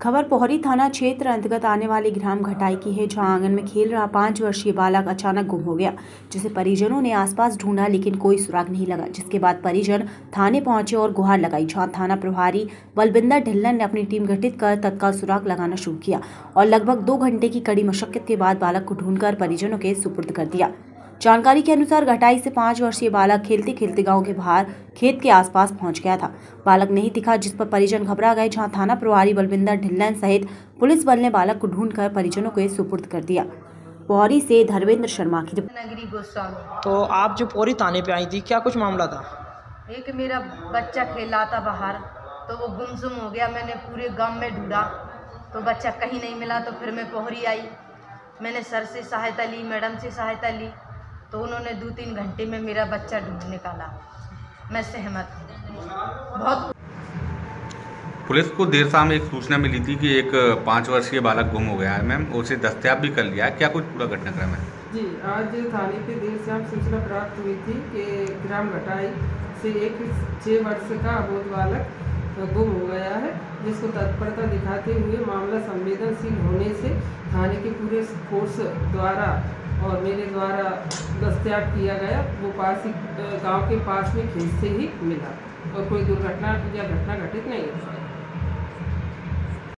खबर पोहरी थाना क्षेत्र अंतर्गत आने वाले ग्राम घटाई की है, जहां आंगन में खेल रहा 5 वर्षीय बालक अचानक गुम हो गया, जिसे परिजनों ने आसपास ढूंढा लेकिन कोई सुराग नहीं लगा। जिसके बाद परिजन थाने पहुंचे और गुहार लगाई, जहां थाना प्रभारी बलविंदर ढिल्लन ने अपनी टीम गठित कर तत्काल सुराग लगाना शुरू किया और लगभग 2 घंटे की कड़ी मशक्कत के बाद बालक को ढूंढकर परिजनों के सुपुर्द कर दिया। जानकारी के अनुसार घटाई से 5 वर्षीय बालक खेलते खेलते गांव के बाहर खेत के आसपास पहुंच गया था। बालक नहीं दिखा, जिस पर परिजन घबरा गए, जहां थाना प्रभारी बलविंदर ढिल्लन सहित पुलिस बल ने बालक को ढूंढकर परिजनों को सुपुर्द कर दिया। पोहरी से धर्मेंद्र शर्मा की नगरी गोस्वामी। तो आप जो पोहरी थाने पे आई थी, क्या कुछ मामला था? एक मेरा बच्चा खेला था बाहर, तो वो गुमसुम हो गया। मैंने पूरे गांव में ढूंढा तो बच्चा कहीं नहीं मिला। तो फिर मैं पोहरी आई, मैंने सर से सहायता ली, मैडम से सहायता ली, तो उन्होंने 2-3 घंटे में मेरा बच्चा ढूंढ निकाला। मैं सहमत हूँ बहुत। पुलिस को देर शाम एक सूचना मिली थी कि एक 5 वर्षीय बालक गुम हो गया है मैम, उसे दस्तयाब भी कर लिया है। क्या कुछ पूरा घटनाक्रम है? जी, आज थाने पे देर शाम सूचना प्राप्त हुई थी कि ग्राम घटाई से एक 6 वर्ष का अबोध बालक गुम हो गया है, जिसको तत्परता दिखाते हुए मामला संवेदनशील होने से थाने के पूरे फोर्स द्वारा और मेरे द्वारा दस्तयाब किया गया। वो पास ही गांव के पास में खेत से ही मिला और कोई दुर्घटना या घटना घटित नहीं हुई।